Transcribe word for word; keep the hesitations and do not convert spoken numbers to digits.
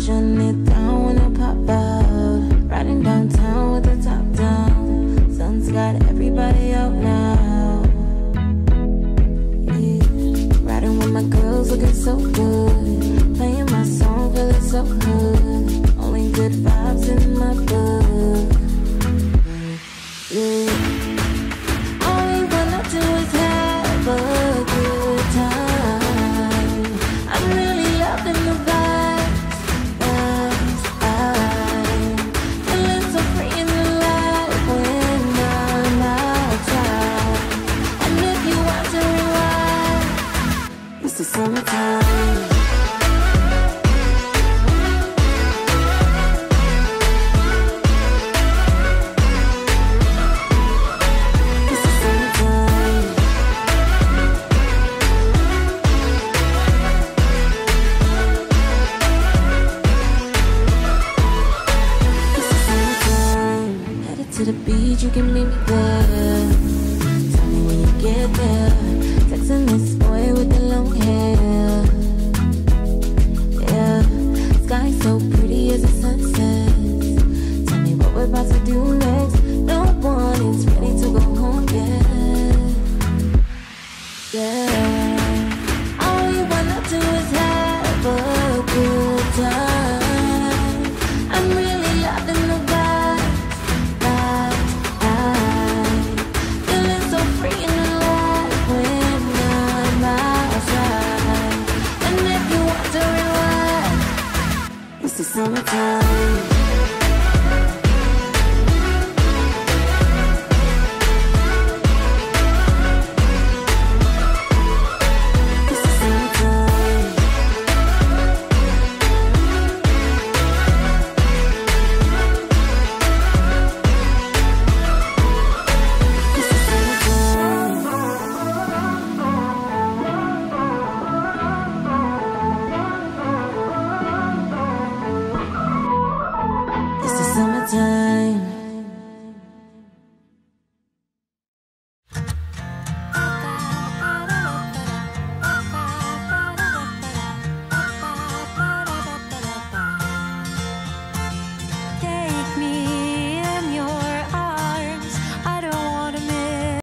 shutting it down when I pop out. Riding downtown with the top down. Sun's got everybody out now. Yeah. Riding with my girls looking so good. Playing my song, feeling so good. Only good vibes in my book. Yeah. All we wanna do is have a good time. I'm really loving the vibes, vibes, I'm feeling so free in the light when I'm outside. And if you want to rewind, it's the summertime. To the beach, you can meet me there. Tell me when you get there. Texting this boy with the long hair. Yeah, sky so pretty as the sun sets. Tell me what we're about to do next. No one is ready to go home yet. Yeah, all we wanna do is have a good time. I'm really loving the vibe. It's the summertime.